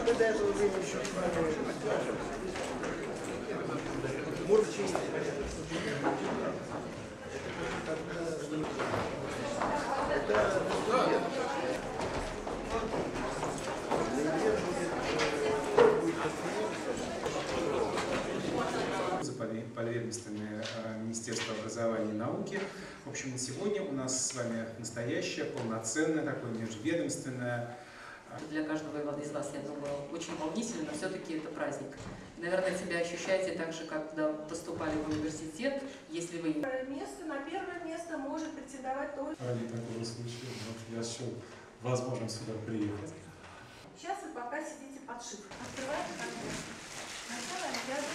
мы до этого времени еще с вами Мурчи. Подведомственное Министерство образования и науки. В общем, на сегодня у нас с вами настоящее, полноценное, такое межведомственное. Для каждого из вас, я думаю, очень волнительно, но все-таки это праздник. Наверное, себя ощущаете так же, как когда поступали в университет, если вы... На первое место может претендовать только... Ради такого случая, я счел возможным сюда приехать. Сейчас вы пока сидите под шифром. Открывайте конверт. Начало олимпиады.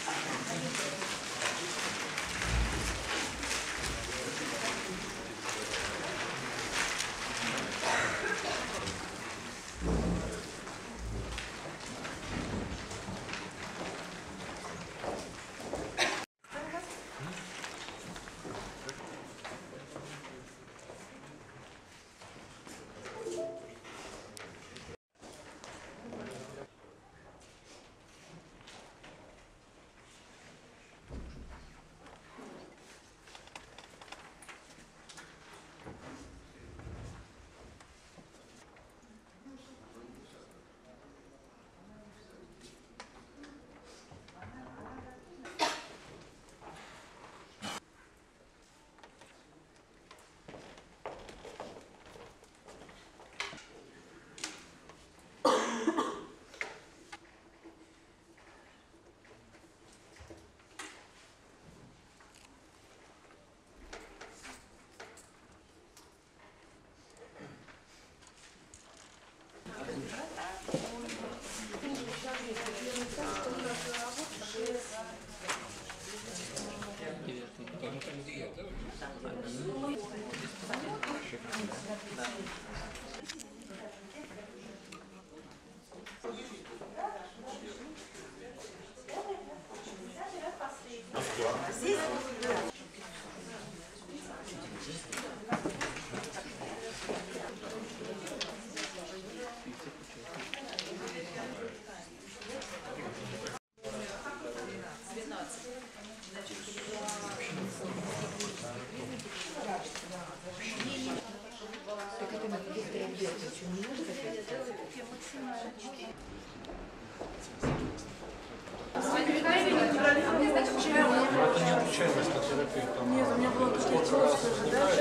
Нет, у меня было такое чувство, да?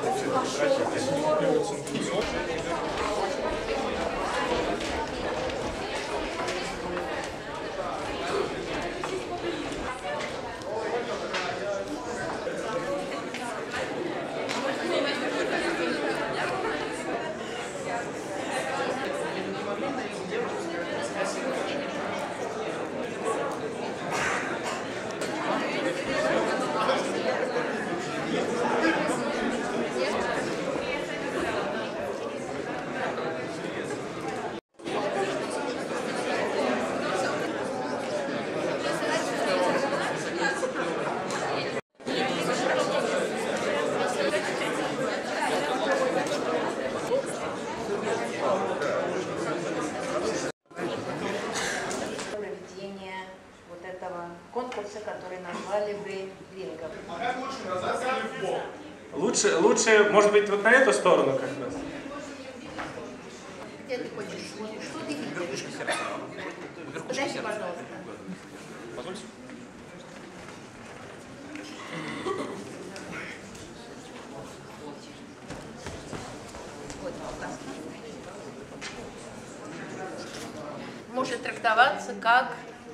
конкурса, который назвали брейн-бингом. А как лучше назад или в бок? Лучше, может быть, вот на эту сторону как раз. Где ты хочешь? Вот что ты видишь? Подожди, пожалуйста. Позвольте. Может трактоваться как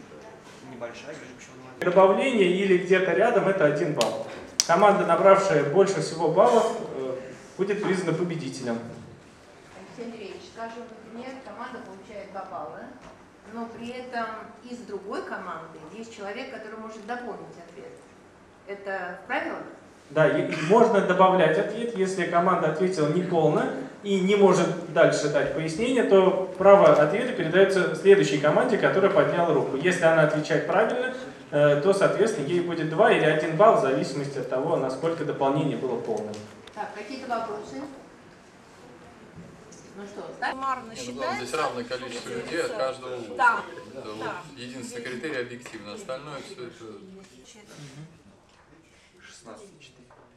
добавление или где-то рядом — это 1 балл. Команда, набравшая больше всего баллов, будет признана победителем. Алексей Андреевич, скажем, например, команда получает 2 балла, но при этом из другой команды есть человек, который может дополнить ответ. Это в правилах? Да, и можно добавлять ответ, если команда ответила неполно и не может дальше дать пояснение, то право ответа передается следующей команде, которая подняла руку. Если она отвечает правильно, то, соответственно, ей будет 2 или 1 балл, в зависимости от того, насколько дополнение было полным. Так, какие-то вопросы? Ну что, так? Суммарно Здесь считается. равное количество людей от каждого вуза. Да. Это вот единственный критерий объективно. Остальное все это... 16,4.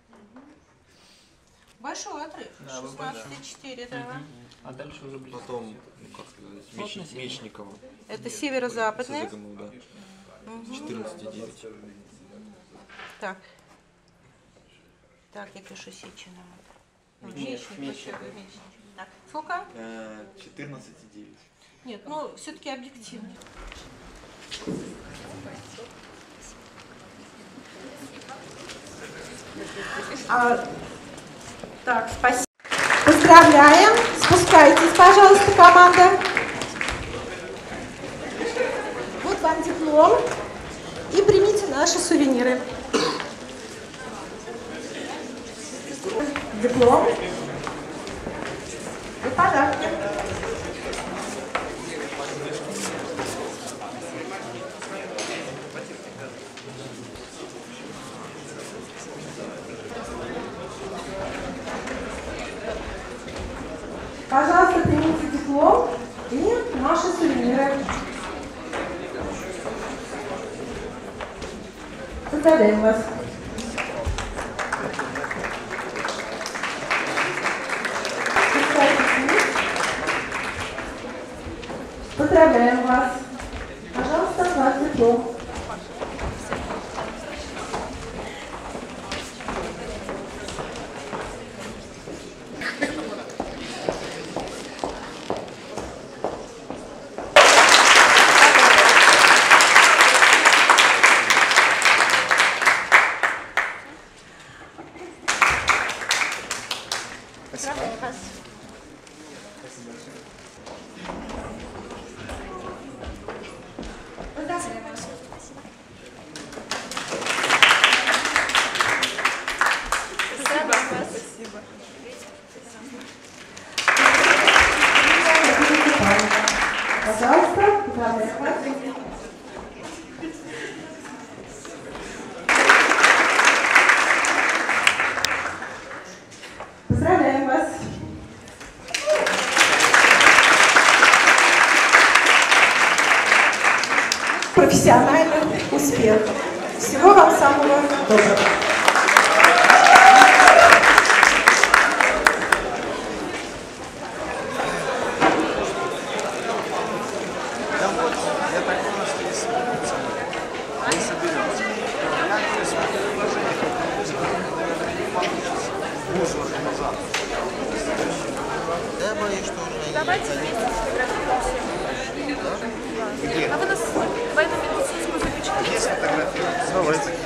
Большой отрыв. Да, 16,4, да. А дальше уже ближе. Потом, ну как сказать, Мечникова. Это северо-западный. СЗГМУ, да. 14,9. Так. Так, я пишу Сечина. Мечник. Так, сколько? 14,9. Нет, ну все-таки объективно. Так, спасибо. Поздравляем. Спускайтесь, пожалуйста, команда. Вот вам диплом. И примите наши сувениры. Диплом. И подарки. Пожалуйста, примите диплом и наши сувениры. Поздравляем вас. Поздравляем вас. Пожалуйста, ваш диплом. Пожалуйста, поздравляем вас. Поздравляем вас. Профессиональный успех. Всего вам самого доброго. Я боюсь, что уже Давайте вместе сфотографируемся. Где? А вы нас в этом медицинском заключении. Есть фотографии? Давайте.